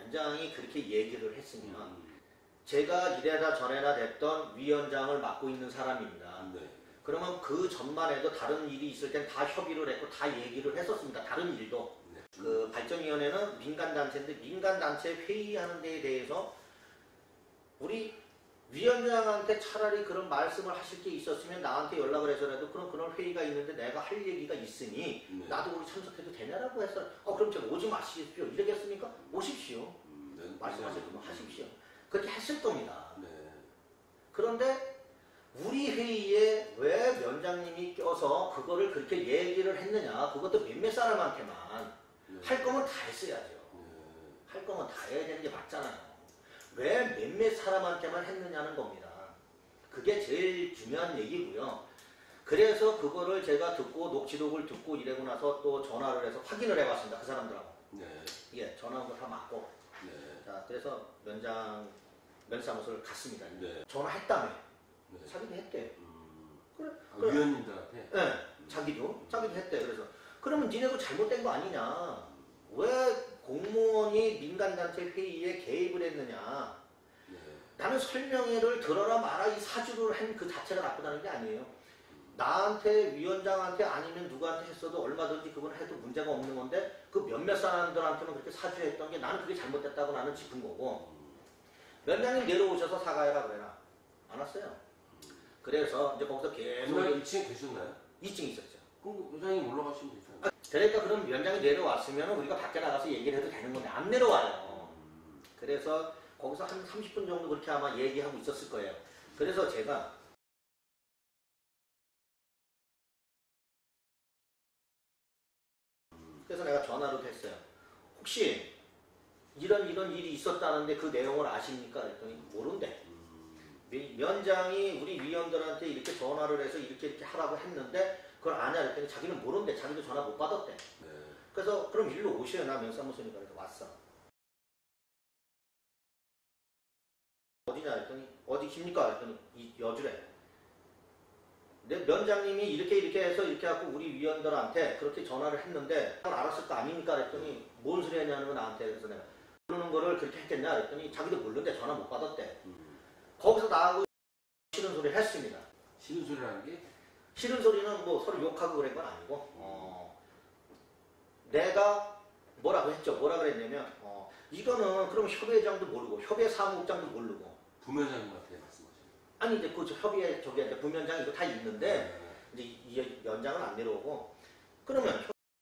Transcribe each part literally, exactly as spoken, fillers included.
위원장이 그렇게 얘기를 했으면 음. 제가 이래라 저래라 됐던 위원장을 맡고 있는 사람입니다. 네. 그러면 그 전만 해도 다른 일이 있을 땐 다 협의를 했고 다 얘기를 했었습니다. 다른 일도. 네. 그 발전위원회는 민간단체인데 민간단체 회의하는 데에 대해서 우리 위원장한테 차라리 그런 말씀을 하실 게 있었으면 나한테 연락을 해서라도 그런 그런 회의가 있는데 내가 할 얘기가 있으니 네. 나도 우리 참석해도 되냐라고 해서 어 그럼 제가 오지 마십시오 이러겠습니까? 오십시오. 음, 네. 말씀하셨으면 하십시오. 그렇게 했을 겁니다. 네. 그런데 우리 회의에 왜 위원장님이 껴서 그거를 그렇게 얘기를 했느냐. 그것도 몇몇 사람한테만. 네. 할 거면 다 했어야죠. 네. 할 거면 다 해야 되는 게 맞잖아요. 왜 몇몇 사람한테만 했느냐는 겁니다. 그게 제일 중요한 얘기고요. 그래서 그거를 제가 듣고 녹취록을 듣고 이러고 나서 또 전화를 해서 확인을 해봤습니다. 그 사람들하고. 네. 예, 전화한 거 다 맞고. 네. 자, 그래서 면장, 면사무소를 갔습니다. 네. 전화했다며. 네. 자기도 했대. 음. 그래. 아, 그래. 위원님들한테? 네, 자기도. 자기도 했대. 그래서. 그러면 니네도 잘못된 거 아니냐. 왜 공무원이 민간단체 회의에 개입을 했느냐. 네. 나는 설명회를 들어라 마라 이 사주를 한 그 자체가 나쁘다는 게 아니에요. 나한테 위원장한테 아니면 누구한테 했어도 얼마든지 그건 해도 문제가 없는 건데 그 몇몇 사람들한테는 그렇게 사주했던 게 나는 그게 잘못됐다고 나는 짚은 거고 위원장님 내려오셔서 사과해라 그래라. 안 왔어요. 그래서 이제 거기서 계속 그날 이 층에 계셨나요? 이 층에 있었죠. 그럼 회장님 올라가시면 되잖아요. 아, 그러니까 그럼 위원장이 내려왔으면 우리가 밖에 나가서 얘기를 해도 되는 건데 안 내려와요. 그래서 거기서 한 삼십 분 정도 그렇게 아마 얘기하고 있었을 거예요. 그래서 제가 그래서 내가 전화로 했어요. 혹시 이런 이런 일이 있었다는데 그 내용을 아십니까? 그랬더니 모른대. 위원장이 우리 위원들한테 이렇게 전화를 해서 이렇게 이렇게 하라고 했는데 그걸 아냐 그랬더니 자기는 모른대. 자기도 전화 못 받았대. 네. 그래서 그럼 일로 오셔요. 나 면사무소니까. 그래서 왔어. 어디냐 그랬더니 어디 깁니까? 그랬더니 이 여주래. 내 면장님이 이렇게 이렇게 해서 이렇게 하고 우리 위원들한테 그렇게 전화를 했는데 그걸 알았을 거 아닙니까? 그랬더니 뭔 소리 하냐는 거 나한테. 그래서 내가 그러는 거를 그렇게 했겠냐? 그랬더니 자기도 모르는데 전화 못 받았대. 음. 거기서 나하고 싫은 소리를 했습니다. 싫은 소리라는 게? 싫은 소리는 뭐 서로 욕하고 그런 건 아니고 어, 내가 뭐라고 했죠. 뭐라 그랬냐면 어, 이거는 그럼 협의회장도 모르고 협의회 사무국장도 모르고 부면장님한테 말씀하시는 아니 이제 그 협의회 저기 이제 부면장 이거 다 있는데 네. 이제 이 연장은 안 내려오고 그러면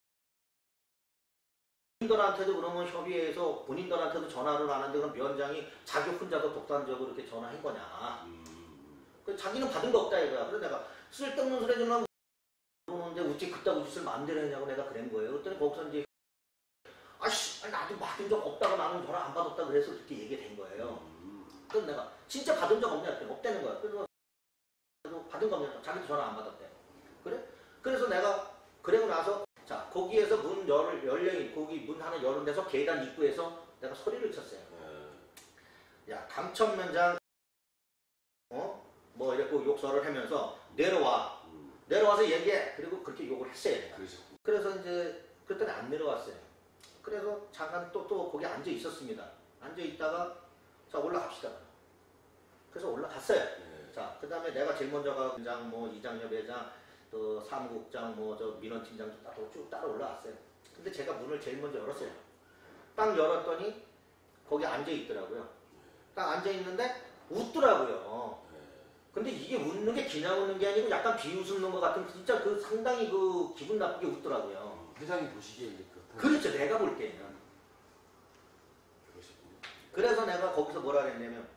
본인들한테도 그러면 협의회에서 본인들한테도 전화를 안 하는데 그럼 위원장이 자기 혼자서 독단적으로 이렇게 전화한 거냐. 음. 그 자기는 받은 거 없다 이거야. 그래서 내가 쓸데없는 소리 좀 하고 그러는데 어찌 그따구 짓을 마음대로 했냐고 내가 그런 거예요. 그랬더니 거기서 이제 아씨 나도 받은 적 없다고 나는 전화 안 받았다 그래서 그렇게 얘기가 된 거예요. 음. 그래서 내가 진짜 받은 적 없냐 했더니 없다는 거야. 그래서 받은 거 없냐 자기도 전화 안 받았대. 그래? 그래서 내가 그러고 나서 자 거기에서 문 열, 열려 거기 문 하나 열은 데서 계단 입구에서 내가 소리를 쳤어요. 네. 야 강천면장 어? 뭐 이랬고 욕설을 하면서 내려와. 음. 내려와서 얘기해. 그리고 그렇게 욕을 했어요. 내가. 그러셨군요. 그래서 이제 그랬더니 안 내려왔어요. 그래서 잠깐 또 또 거기 앉아 있었습니다. 앉아 있다가 자 올라갑시다. 그래서 올라갔어요. 네. 자 그 다음에 내가 제일 먼저 가 회장 뭐 이장협회장 또 사무국장 뭐 저 민원팀장도 다 쭉 따라 올라왔어요. 근데 제가 문을 제일 먼저 열었어요. 딱 열었더니 거기 앉아 있더라고요. 딱 앉아 있는데 웃더라고요. 근데 이게 웃는 게 그냥 웃는 게 아니고 약간 비웃는 것 같은 진짜 그 상당히 그 기분 나쁘게 웃더라고요. 회장이 보시기에 이제 그렇다. 그렇죠. 내가 볼 때는. 그러셨군요. 그래서 내가 거기서 뭐라 그랬냐면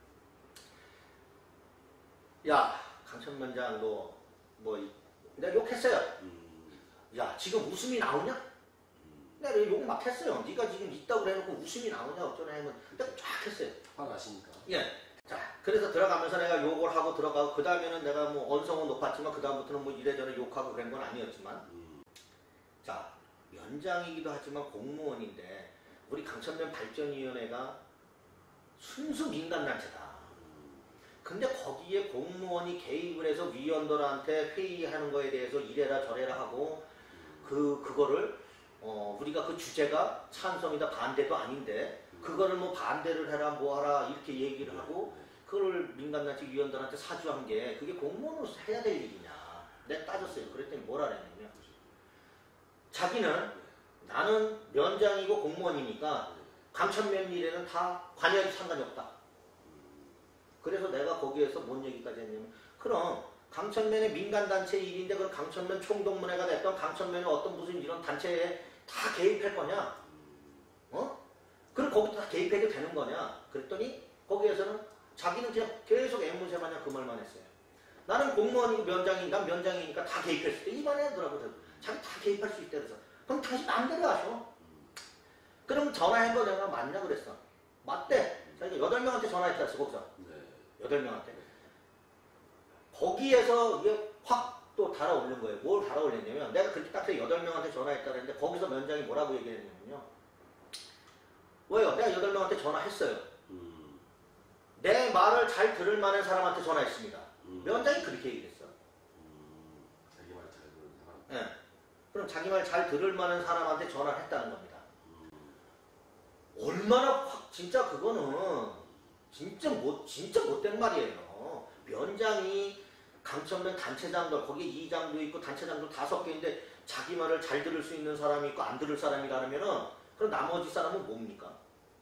야 강천면장 너 뭐 내가 욕했어요. 음. 야 지금 웃음이 나오냐? 음. 내가 욕 막 했어요. 네가 지금 있다고 해놓고 웃음이 나오냐 어쩌나 하면 내가 쫙 했어요. 화가 나시니까. 예. 자 그래서 들어가면서 내가 욕을 하고 들어가고 그 다음에는 내가 뭐 언성은 높았지만 그 다음부터는 뭐 이래저래 욕하고 그런 건 아니었지만 음. 자 면장이기도 하지만 공무원인데 우리 강천면 발전위원회가 순수 민간단체다. 근데 거기에 공무원이 개입을 해서 위원들한테 회의하는 거에 대해서 이래라 저래라 하고 그 그거를 어 우리가 그 주제가 찬성이다 반대도 아닌데 그거를 뭐 반대를 해라 뭐하라 이렇게 얘기를 하고 그걸 민간단체 위원들한테 사주한 게 그게 공무원으로서 해야 될 일이냐. 내가 따졌어요. 그랬더니 뭐라 그랬냐면 자기는 나는 면장이고 공무원이니까 강천면 일에는 다 관여해도 상관이 없다. 그래서 내가 거기에서 뭔 얘기까지 했냐면 그럼 강천면의 민간단체 일인데 그럼 강천면 총동문회가 됐던 강천면의 어떤 무슨 이런 단체에 다 개입할 거냐? 어? 그럼 거기 다 개입해도 되는 거냐? 그랬더니 거기에서는 자기는 그냥 계속 앵무새 마냥 그 말만 했어요. 나는 공무원이고 면장이니까 난 면장이니까 다 개입할 수 있다. 이 말 하더라고요. 자기 다 개입할 수 있다 그래서 그럼 당신 마음대로 하셔. 그럼 전화해봐 내가 맞냐 그랬어. 맞대. 자기가 여덟 명한테 전화했다 했어 거기서. 여덟 명한테. 거기에서 이게 확 또 달아오른 거예요. 뭘 달아올렸냐면 내가 그렇게 딱 여덟 명한테 전화했다 그랬는데 거기서 면장이 뭐라고 얘기했냐면요. 왜요? 내가 여덟 명한테 전화했어요. 음. 내 말을 잘 들을 만한 사람한테 전화했습니다. 음. 면장이 그렇게 얘기했어. 음. 자기 말 잘 듣는 사람. 네. 그럼 자기 말 잘 들을 만한 사람한테 전화를 했다는 겁니다. 음. 얼마나 확 진짜 그거는 진짜 못 진짜 못된 말이에요. 면장이 강천면 단체장들 거기에 이장도 있고 단체장도 다섯 개인데 자기 말을 잘 들을 수 있는 사람이 있고 안 들을 사람이라 하면은 그럼 나머지 사람은 뭡니까?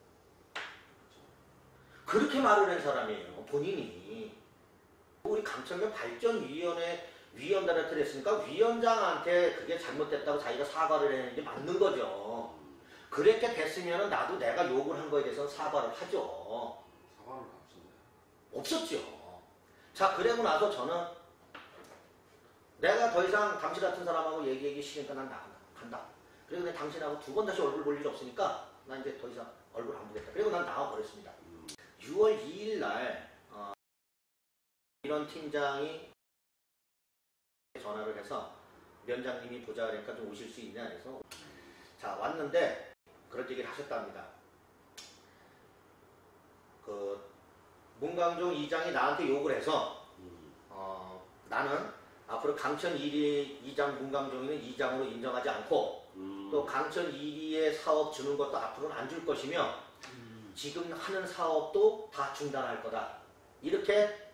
그렇게 말을 한 사람이에요. 본인이. 우리 강천면 발전위원회 위원단한테 그랬으니까 위원장한테 그게 잘못됐다고 자기가 사과를 했는 게 맞는 거죠. 그렇게 됐으면 나도 내가 욕을 한 거에 대해서 사과를 하죠. 사과는 없었네요. 없었죠. 자, 그러고 나서 저는 내가 더 이상 당신 같은 사람하고 얘기하기 싫으니까 난 나간다. 간다. 그리고 그냥 당신하고 두 번 다시 얼굴 볼 일 없으니까 난 이제 더 이상 얼굴 안 보겠다. 그리고 난 나와버렸습니다. 음. 유월 이일 날 어, 이런 팀장이 전화를 해서 면장님이 보자 그러니까 좀 오실 수 있냐 해서 자 왔는데 그런 얘기를 하셨답니다. 그 문광종 이장이 나한테 욕을 해서 음. 어, 나는 앞으로 강천 일 위 이장 문광종이는 이장으로 인정하지 않고 음. 또 강천 일 위의 사업 주는 것도 앞으로는 안 줄 것이며 음. 지금 하는 사업도 다 중단할 거다. 이렇게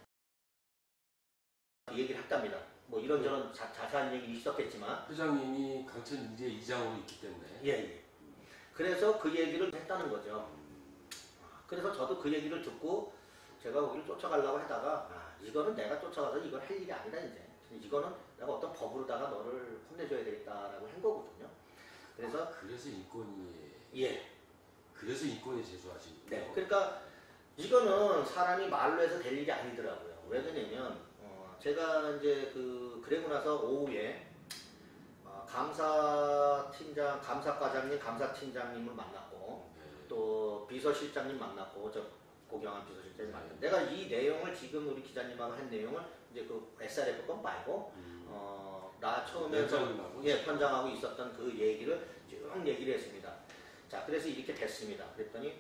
얘기를 했답니다. 뭐 이런저런 자, 자세한 얘기 있었겠지만 회장님이 강천 이제 이장으로 있기 때문에. 예, 예. 그래서 그 얘기를 했다는 거죠. 음. 그래서 저도 그 얘기를 듣고 제가 거기를 쫓아가려고 하다가 아, 이거는 내가 쫓아가서 이걸 할 일이 아니다 이제. 이거는 내가 어떤 법으로다가 너를 혼내줘야 되겠다라고 한 거거든요. 그래서 아, 그래서 인권이 예. 그래서 인권이 제소하신 네. 그러니까 이거는 사람이 말로 해서 될 일이 아니더라고요. 왜 그러냐면 어, 제가 이제 그 그러고 나서 오후에 어, 감사팀장, 감사과장님, 감사팀장님을 만났고 네. 또 비서실장님 만났고 저 고경환 비서실장님 네. 만났고 내가 이 내용을 지금 우리 기자님하고 한 내용을 이제 그 에스알에프 건 말고 음. 어, 나 처음에 면장님하고 예, 편장하고 있었던 그 얘기를 쭉 얘기를 했습니다. 자, 그래서 이렇게 됐습니다. 그랬더니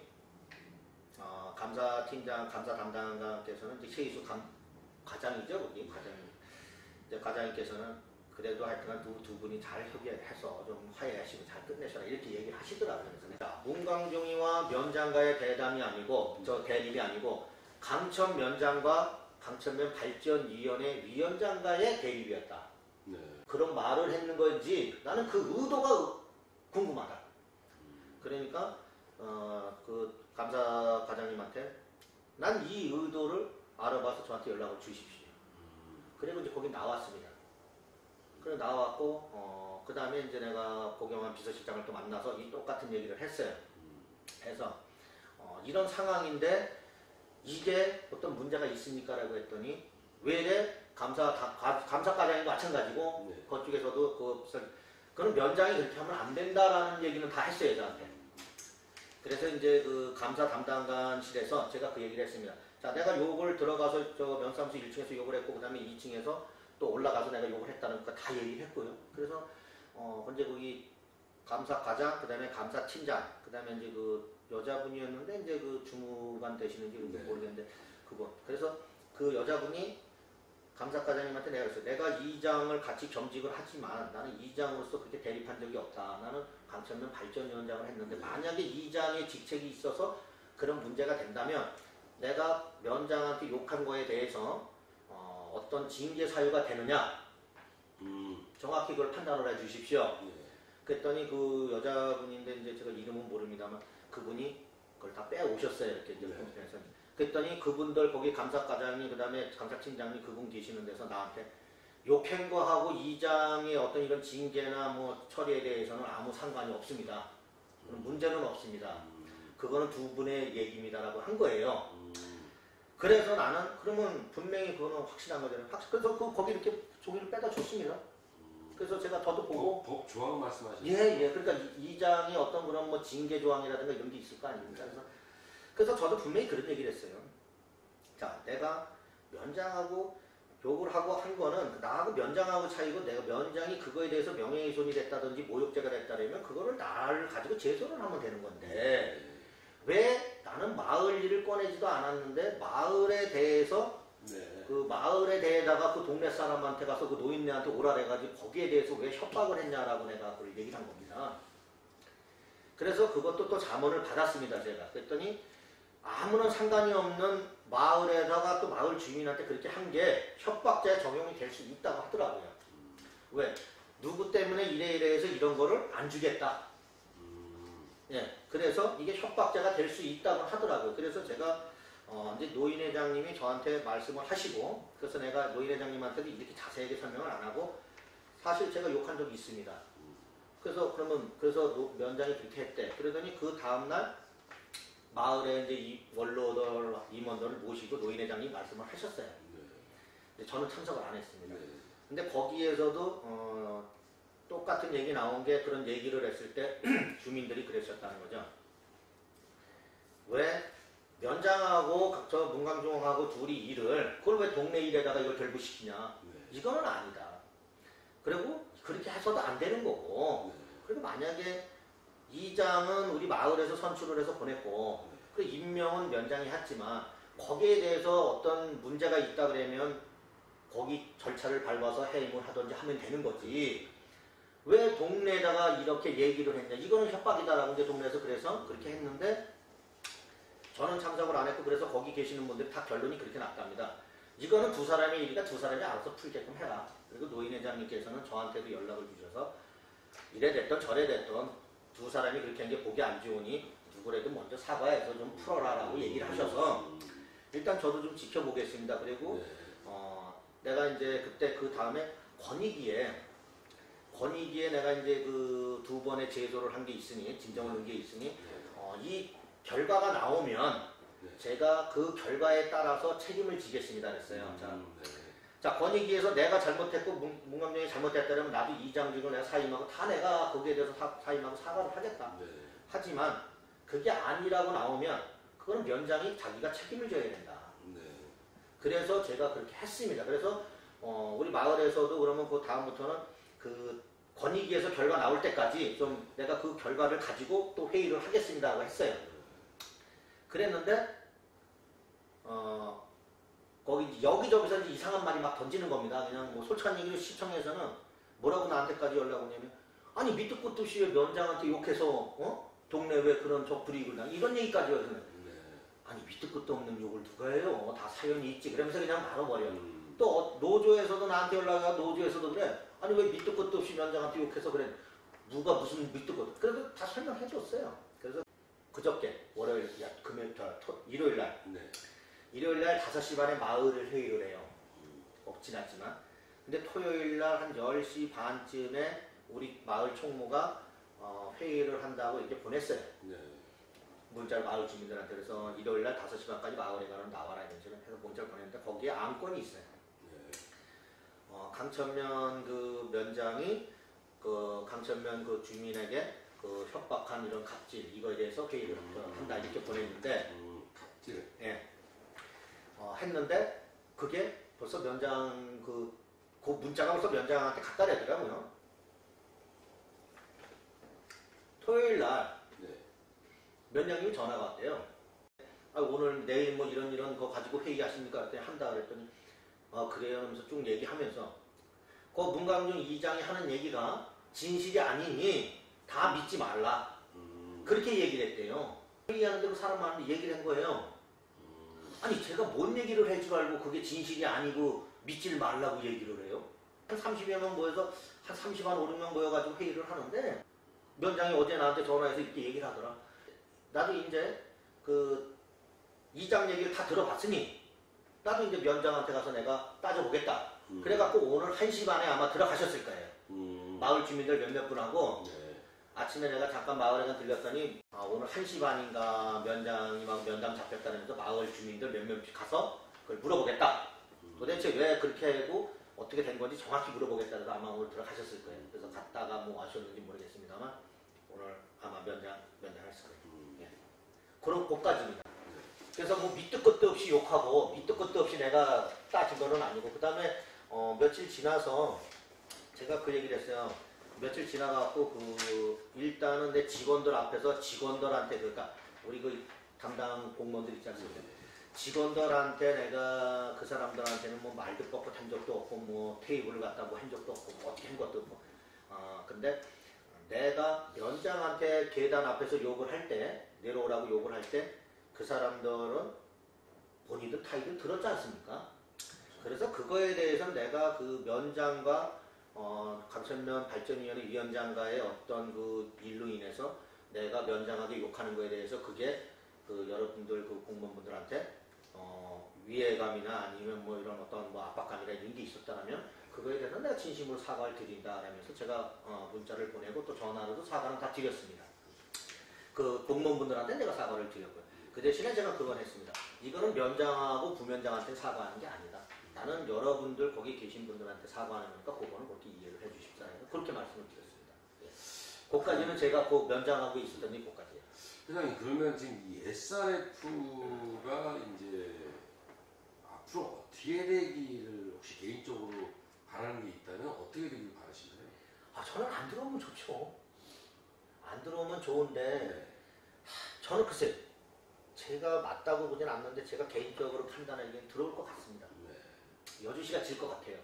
어, 감사팀장, 감사 담당자께서는 이제 최희수 감, 과장이죠, 거기 과장. 이제 과장님께서는 그래도 하여튼 두, 두 분이 잘 협의해서 좀 화해하시고 잘 끝내셔라 이렇게 얘기를 하시더라고요. 그래서 자, 문광종이와 면장과의 대담이 아니고 저 대립이 아니고 강천 면장과 강천면 발전위원회 위원장과의 대립이었다. 네. 그런 말을 했는 건지 나는 그 의도가 궁금하다. 그러니까 어, 그 감사 과장님한테 난 이 의도를 알아봐서 저한테 연락을 주십시오. 그리고 이제 거기 나왔습니다. 그래 나왔고 어, 그 다음에 이제 내가 고경환 비서실장을 또 만나서 이 똑같은 얘기를 했어요. 해서 어, 이런 상황인데 이게 어떤 문제가 있습니까? 라고 했더니 왜 감사, 가, 감사과장님도 마찬가지고 네. 그쪽에서도 그, 그런 면장이 그렇게 하면 안 된다라는 얘기는 다 했어요 저한테. 그래서 이제 그 감사 담당관실에서 제가 그 얘기를 했습니다. 자, 내가 욕을 들어가서 저 면사무소 일 층에서 욕을 했고 그 다음에 이 층에서 또 올라가서 내가 욕을 했다는 거 다 얘기를 했고요. 그래서 어 이제 거기 감사과장, 그 다음에 감사팀장, 그 다음에 이제 그 여자분이었는데 이제 그 주무관 되시는지 네. 모르겠는데 그분. 그래서 그 여자분이 감사과장님한테 내가 그랬어요. 내가 이장을 같이 겸직을 하지만 나는 이장으로서 그렇게 대립한 적이 없다. 나는 강천면 발전위원장을 했는데 만약에 이장의 직책이 있어서 그런 문제가 된다면 내가 면장한테 욕한 거에 대해서 어, 어떤 징계 사유가 되느냐 음. 정확히 그걸 판단을 해 주십시오. 네. 그랬더니 그 여자분인데 이제 제가 이름은 모릅니다만 그분이 그걸 다 빼오셨어요. 이렇게 이제 네. 컴퓨터에서. 그랬더니 그분들 거기 감사과장이 그다음에 감사팀장이 그분 계시는 데서 나한테 욕한 거하고 이장의 어떤 이런 징계나 뭐 처리에 대해서는 아무 상관이 없습니다. 그런 문제는 없습니다. 그거는 두 분의 얘기입니다라고 한 거예요. 그래서 나는 그러면 분명히 그거는 확실한 거잖아요. 확실. 그래서 그 거기 이렇게 종이를 빼다 줬습니다. 그래서 제가 저도 보고 법, 법 조항 말씀하셨어요? 예, 예. 그러니까 이, 이장이 어떤 그런 뭐 징계 조항이라든가 이런 게 있을 거 아닙니까? 그래서 그래서 저도 분명히 그런 얘기를 했어요. 자, 내가 면장하고 욕을 하고 한 거는 나하고 면장하고 차이고 내가 면장이 그거에 대해서 명예훼손이 됐다든지 모욕죄가 됐다면 그거를 나를 가지고 제소를 하면 되는 건데 왜 나는 마을 일을 꺼내지도 않았는데 마을에 대해서 네. 그 마을에 대해다가 그 동네 사람한테 가서 그 노인네한테 오라래가지고 거기에 대해서 왜 협박을 했냐라고 내가 그걸 얘기를 한 겁니다. 그래서 그것도 또 자문을 받았습니다. 제가. 그랬더니 아무런 상관이 없는 마을에다가 또 마을 주민한테 그렇게 한 게 협박죄에 적용이 될 수 있다고 하더라고요. 왜? 누구 때문에 이래 이래 해서 이런 거를 안 주겠다. 예, 그래서 이게 협박죄가 될 수 있다고 하더라고요. 그래서 제가 어, 이제 노인회장님이 저한테 말씀을 하시고 그래서 내가 노인회장님한테도 이렇게 자세하게 설명을 안 하고 사실 제가 욕한 적이 있습니다. 그래서 그러면 그래서 노, 면장이 그렇게 했대. 그러더니 그 다음날 마을에 이제 이 원로들 임원들을 모시고 노인회장님 말씀을 하셨어요. 근데 저는 참석을 안 했습니다. 근데 거기에서도 어, 똑같은 얘기 나온 게 그런 얘기를 했을 때 주민들이 그랬었다는 거죠. 왜 면장하고 저 문광종하고 둘이 일을 그걸 왜 동네 일에다가 이걸 결부시키냐. 이거는 아니다. 그리고 그렇게 해서도 안 되는 거고 그리고 만약에 이장은 우리 마을에서 선출을 해서 보냈고 그 임명은 면장이 했지만 거기에 대해서 어떤 문제가 있다 그러면 거기 절차를 밟아서 해임을 하든지 하면 되는 거지 왜 동네에다가 이렇게 얘기를 했냐 이거는 협박이다라고 이제 동네에서 그래서 그렇게 했는데 저는 참석을 안 했고 그래서 거기 계시는 분들이 다 결론이 그렇게 났답니다. 이거는 두 사람의 일이니까 두 사람이 알아서 풀게끔 해라. 그리고 노인회장님께서는 저한테도 연락을 주셔서 이래 됐던 저래 됐던 두 사람이 그렇게 한 게 보기 안 좋으니 누구라도 먼저 사과해서 좀 풀어라라고 얘기를 하셔서 일단 저도 좀 지켜보겠습니다. 그리고 어, 내가 이제 그때 그 다음에 권익위에 권익위에 내가 이제 그 두 번의 제소를 한 게 있으니 진정을 넣은 게 있으니 어, 이 결과가 나오면 제가 그 결과에 따라서 책임을 지겠습니다. 그랬어요. 자, 자 권익위에서 내가 잘못했고 문, 문감정이 잘못했다면 나도 이장직을 내가 사임하고 다 내가 거기에 대해서 사, 사임하고 사과를 하겠다. 네. 하지만 그게 아니라고 나오면 그거는 면장이 자기가 책임을 져야 된다. 네. 그래서 제가 그렇게 했습니다. 그래서 어, 우리 마을에서도 그러면 그 다음부터는 그 권익위에서 결과 나올 때까지 좀 내가 그 결과를 가지고 또 회의를 하겠습니다고 했어요. 그랬는데 어, 거기 여기저기서 이제 이상한 말이 막 던지는 겁니다. 그냥 뭐 솔직한 얘기로 시청에서는 뭐라고 나한테까지 연락 오냐면 아니 밑도 끝도 없이 왜 면장한테 욕해서 어? 동네 왜 그런 적불이익을 당 이런 얘기까지 해서 아니 밑도 끝도 없는 욕을 누가 해요? 다 사연이 있지. 그러면서 그냥 말아버려. 음. 또 노조에서도 나한테 연락이 와 노조에서도 그래. 아니 왜 밑도 끝도 없이 면장한테 욕해서 그래. 누가 무슨 밑도 끝. 그래도 다 설명해 줬어요. 그래서 그저께 월요일, 야, 금요일, 토, 일요일 날 네. 일요일 날 다섯 시 반에 마을을 회의를 해요. 없진 않지만. 근데 토요일 날 한 열 시 반쯤에 우리 마을 총무가 어, 회의를 한다고 이렇게 보냈어요. 네. 문자를 마을 주민들한테. 그래서 일요일 날 다섯 시 반까지 마을에 가는 나와라 이런 식으로 해서 문자를 보냈는데 거기에 안건이 있어요. 네. 어, 강천면 그 면장이 그 강천면 그 주민에게 그 협박한 이런 갑질 이거에 대해서 회의를 음. 한다 이렇게 보냈는데 음, 갑질. 예. 어, 했는데 그게 벌써 면장 그, 그 문자가 벌써 면장한테 갖다 대더라고요. 토요일 날 네. 면장님이 전화가 왔대요. 아, 오늘 내일 뭐 이런 이런 거 가지고 회의하십니까? 그랬더니 한다 그랬더니 아 그래요 하면서 쭉 얘기하면서 그 문광중 이장이 하는 얘기가 진실이 아니니 다 믿지 말라. 음. 그렇게 얘기를 했대요. 얘기하는데 그 사람 많은데 얘기를 한 거예요. 음. 아니 제가 뭔 얘기를 할 줄 알고 그게 진실이 아니고 믿질 말라고 얘기를 해요. 한 삼십여 명 모여서 한 삼십, 한 오백 명 모여가지고 회의를 하는데 면장이 어제 나한테 전화해서 이렇게 얘기를 하더라. 나도 이제 그 이장 얘기를 다 들어봤으니 나도 이제 면장한테 가서 내가 따져보겠다. 음. 그래갖고 오늘 한 시 반에 아마 들어가셨을 거예요. 음. 마을 주민들 몇몇 분하고 네. 아침에 내가 잠깐 마을에 들렸더니 아, 오늘 한 시 반인가 면장이 막 면담 잡혔다면서 마을 주민들 몇몇 가서 그걸 물어보겠다. 음. 도대체 왜 그렇게 하고 어떻게 된 건지 정확히 물어보겠다 해서 아마 오늘 들어가셨을 거예요. 그래서 갔다가 뭐 아셨는지 모르겠습니다만 오늘 아마 면장, 면장했을 거예요. 음. 예. 그런 것까지입니다. 그래서 뭐 밑도 끝도 없이 욕하고 밑도 끝도 없이 내가 따진 거는 아니고 그 다음에 어, 며칠 지나서 제가 그 얘기를 했어요. 며칠 지나갖고 그 일단은 내 직원들 앞에서 직원들한테 그러니까 우리 그 담당 공무원들 있지 않습니까? 직원들한테 내가 그 사람들한테는 뭐 말도 뻣뻣한 적도 없고 뭐 테이블을 갖다 뭐 한 적도 없고 뭐 어떻게 한 것도 없고 아 근데 내가 면장한테 계단 앞에서 욕을 할 때 내려오라고 욕을 할 때 그 사람들은 본인들 타이를 들었지 않습니까? 그래서 그거에 대해서 내가 그 면장과 어, 감천면 발전위원회 위원장과의 어떤 그 일로 인해서 내가 면장하게 욕하는 거에 대해서 그게 그 여러분들 그 공무원분들한테 어, 위해감이나 아니면 뭐 이런 어떤 뭐 압박감이나 이런 게 있었다면 그거에 대해서 내가 진심으로 사과를 드린다 라면서 제가 어, 문자를 보내고 또 전화로도 사과는 다 드렸습니다. 그 공무원분들한테 내가 사과를 드렸고요. 그 대신에 제가 그건 했습니다. 이거는 면장하고 부면장한테 사과하는 게 아니다. 나는 여러분들 거기 계신 분들한테 사과하는 거니까 그거는 그렇게 이해를 해 주십사. 그렇게 말씀을 드렸습니다. 예. 그까지는 제가 그 면장하고 있었던 일 그까지예요. 회장님 그러면 지금 이 에스알에프가 이제 앞으로 어떻게 되기를 혹시 개인적으로 바라는 게 있다면 어떻게 되길 바라시나요? 아 저는 안 들어오면 좋죠. 안 들어오면 좋은데 네. 저는 글쎄 제가 맞다고 보진 않는데 제가 개인적으로 판단하기엔 들어올 것 같습니다. 네. 여주시가 질 것 같아요.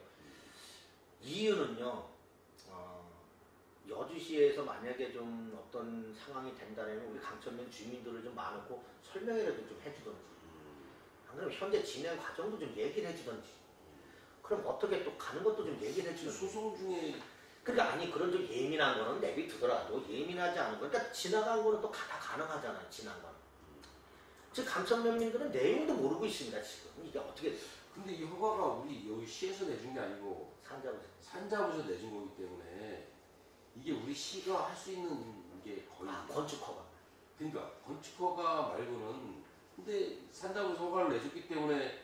이유는요. 어, 여주시에서 만약에 좀 어떤 상황이 된다면 우리 강천면 주민들을 좀 많고 설명이라도 좀 해주던지 안 그러면 현재 진행 과정도 좀 얘기를 해주던지 그럼 어떻게 또 가는 것도 좀 얘기를 해주던지 소송 중에 그러니까 아니 그런 좀 예민한 거는 내비두더라도 예민하지 않은 거 그러니까 지나간 거는 또 다 가능하잖아요. 지난 거는 즉 강천면민들은 내용도 모르고 있습니다. 지금 이게 어떻게 돼요? 근데 이 허가가 우리 여기 시에서 내준 게 아니고 산자부서 산자부에서 내준 거기 때문에 이게 우리 시가 할 수 있는 게 거의 아 건축 허가 그러니까 건축 허가 말고는 근데 산자부에서 허가를 내줬기 때문에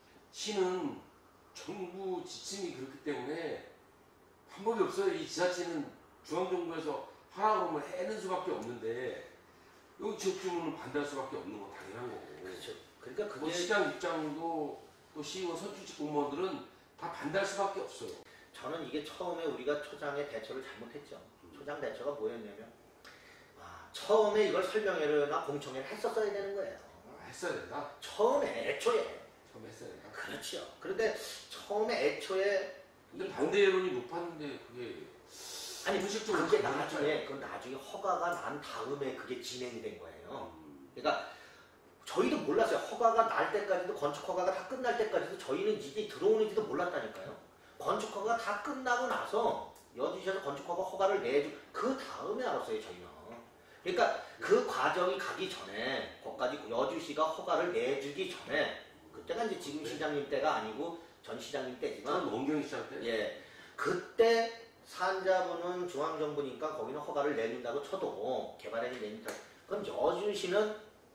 시는 정부 지침이 그렇기 때문에 방법이 없어요. 이 지자체는 중앙정부에서 하라고 하면 해는 수밖에 없는데 여기 지역 주문을 반대할 수밖에 없는 건 당연한 거고. 그렇죠. 그러니까 그게 뭐 시장 입장도 또 시의원 선출직 공무원들은 다 반대할 수밖에 없어요. 저는 이게 처음에 우리가 초장의 대처를 잘못했죠. 초장 대처가 뭐였냐면 아, 처음에 이걸 설명회나 공청회를 했었어야 되는 거예요. 했어야 된다. 처음에 애초에 처음에 했어야 된다. 그렇죠. 그런데 처음에 애초에 근데 반대 여론이 높았는데 그게 아니 공식적으로 그게 가능할까요? 나중에 그 나중에 허가가 난 다음에 그게 진행이 된 거예요. 음. 그러니까 저희도 몰랐어요. 허가가 날 때까지도 건축 허가가 다 끝날 때까지도 저희는 이게 들어오는지도 몰랐다니까요. 건축 허가가 다 끝나고 나서 여주시에서 건축 허가 허가를 내주 그 다음에 알았어요 저희는. 그러니까 그 과정이 가기 전에 거기까지 여주시가 허가를 내주기 전에 그때가 이제 지금 시장님 때가 아니고 전 시장님 때지만 저는 원경 시장 때. 예 그때 산자부는 중앙정부니까 거기는 허가를 내준다고 쳐도 개발행위 내준다. 그럼 여주시는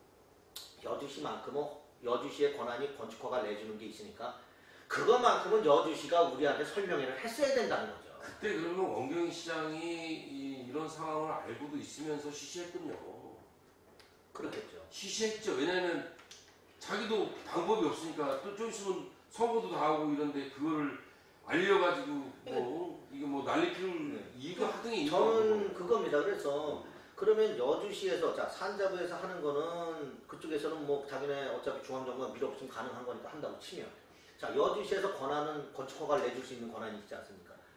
여주시만큼은 여주시의 권한이 건축허가를 내주는 게 있으니까 그것만큼은 여주시가 우리한테 설명회를 했어야 된다는 거죠. 그때 그러면 원경 시장이 이, 이런 상황을 알고도 있으면서 시시했군요. 그렇겠죠. 시시했죠. 왜냐하면 자기도 방법이 없으니까 또 좀 있으면 선거도 다 하고 이런데 그걸 알려가지고 뭐 이게 뭐 난리 피울 네. 이거 하등이 저는 그겁니다. 그래서 그러면 여주시에서 자 산자부에서 하는 거는 그쪽에서는 뭐 자기네 어차피 중앙정부가 밀어붙이면 가능한 거니까 한다고 치면 자 여주시에서 권한은 건축허가를 내줄 수 있는 권한이 있지 않습니까?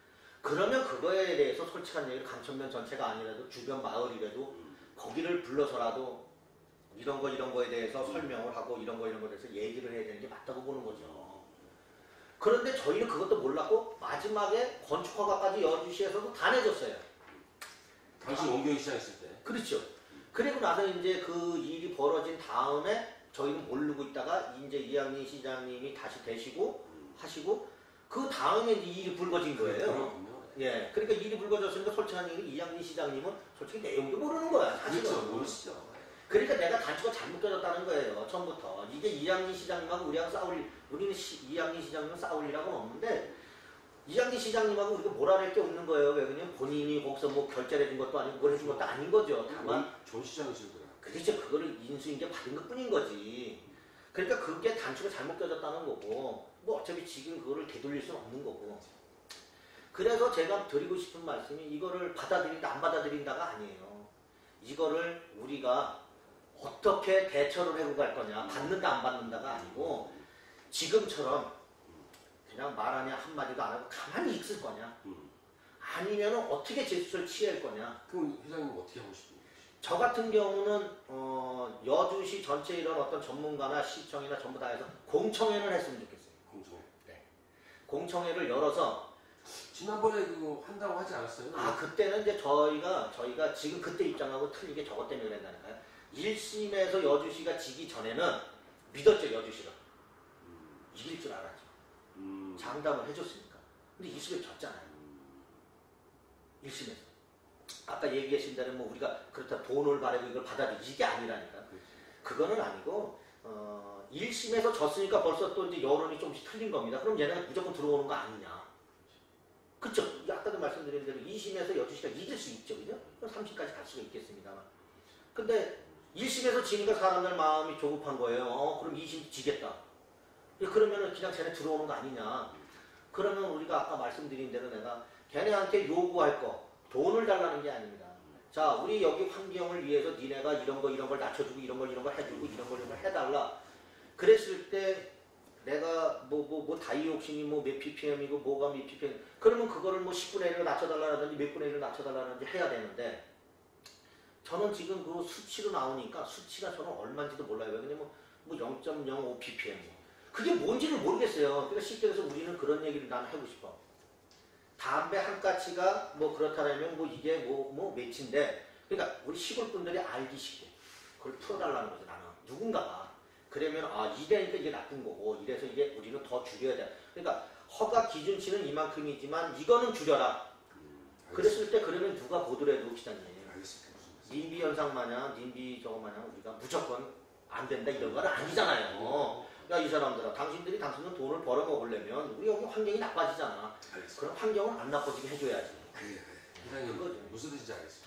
그러면 그거에 대해서 솔직한 얘기를 감천면 전체가 아니라도 주변 마을이라도 음. 거기를 불러서라도 이런 거 이런 거에 대해서 설명을 하고 이런 거 이런 거에 대해서 얘기를 해야 되는 게 맞다고 보는 거죠. 그런데 저희는 그것도 몰랐고 마지막에 건축허가까지 여주시에서도 다 내줬어요. 당시 원경이 시작했을 때. 그렇죠. 그리고 나서 이제 그 일이 벌어진 다음에 저희는 모르고 있다가 이제 이양민 시장님이 다시 되시고 하시고 그 다음에 이제 일이 불거진 거예요. 그렇군요. 예, 그러니까 일이 불거졌으니까 솔직한 얘기 이양민 시장님은 솔직히 내용도 모르는 거야. 사실은. 그렇죠. 모르시죠. 그러니까 내가 단추가 잘못 껴졌다는 거예요. 처음부터. 이게 이양민 시장님하고 우리하고 싸울, 우리는 시, 이양민 시장님은 싸울 일하고는 없는데 이양민 시장님하고 우리가 뭐라 할 게 없는 거예요. 왜 그냥 본인이 거기서 뭐 결제를 해준 것도 아니고 뭘 해준 것도 아닌 거죠. 다만 전 시장이시더라고요. 그렇죠. 그거를 인수인계 받은 것 뿐인 거지. 그러니까 그게 단추가 잘못 껴졌다는 거고 뭐 어차피 지금 그거를 되돌릴 수는 없는 거고. 그래서 제가 드리고 싶은 말씀이 이거를 받아들인다 안 받아들인다가 아니에요. 이거를 우리가 어떻게 대처를 해고 갈 거냐, 받는다 안 받는다가 아니고 지금처럼 그냥 말하냐 한마디도 안 하고 가만히 있을 거냐, 아니면 어떻게 제스처를 취할 거냐. 그럼 회장님 어떻게 하고 싶은지? 저 같은 경우는 어, 여주시 전체 이런 어떤 전문가나 시청이나 전부 다 해서 공청회를 했으면 좋겠어요. 공청회. 네. 공청회를 열어서 지난번에 그거 한다고 하지 않았어요? 아 그때는 이제 저희가 저희가 지금 그때 입장하고 틀리게 저것 때문에 그랬다니까요. 일 심에서 여주시가 지기 전에는 믿었죠. 여주시가 음. 이길 줄 알았죠. 음. 장담을 해줬으니까. 근데 이 심에 졌잖아요. 일 심에서 아까 얘기하신 대로 뭐 우리가 그렇다 돈을 바라고 이걸 받아들이 이게 아니라니까. 그거는 아니고 어, 일 심에서 졌으니까 벌써 또 이제 여론이 조금씩 틀린 겁니다. 그럼 얘네가 무조건 들어오는 거 아니냐. 그쵸? 아까도 말씀드린 대로 이 심에서 여주시가 이길 수 있죠. 그죠? 그럼 삼 심까지 갈 수가 있겠습니다만. 근데 일 심에서 지니까 사람들 마음이 조급한 거예요. 어, 그럼 이 심 지겠다. 그러면은 그냥 쟤네 들어오는 거 아니냐. 그러면 우리가 아까 말씀드린 대로 내가 걔네한테 요구할 거, 돈을 달라는 게 아닙니다. 자, 우리 여기 환경을 위해서 니네가 이런 거 이런 걸 낮춰주고 이런 걸 이런 걸 해주고 이런 걸 이런 걸 해달라. 그랬을 때 내가 뭐 뭐 뭐 다이옥신이 뭐 몇 ppm이고 뭐가 몇 ppm 그러면 그거를 뭐 십분의 일을 낮춰달라든지 몇 분의 일을 낮춰달라든지 해야 되는데 저는 지금 그 수치로 나오니까 수치가 저는 얼마인지도 몰라요. 왜냐면 뭐 영 점 영오 ppm 그게 뭔지를 모르겠어요. 그러니까 쉽게 해서 우리는 그런 얘기를 난 하고 싶어. 담배 한 가치가 뭐 그렇다면 뭐 이게 뭐 뭐 몇인데 그러니까 우리 시골 분들이 알기 쉽게 그걸 풀어달라는 거죠. 나는 누군가가 그러면 아 이래니까 이게 나쁜 거고 이래서 이게 우리는 더 줄여야 돼. 그러니까 허가 기준치는 이만큼이지만 이거는 줄여라. 음, 그랬을 때 그러면 누가 보더라도 기자님 알겠습니다. 님비 현상 마냥 님비 저거 마냥 우리가 무조건 안 된다 이런 건 아니잖아요. 야 이 사람들아 당신들이 당신은 돈을 벌어먹으려면 우리 여기 환경이 나빠지잖아. 알겠습니다. 그럼 환경을 안 나빠지게 해줘야지. 네, 회장님 그거죠. 무슨 뜻인지 알겠습니다.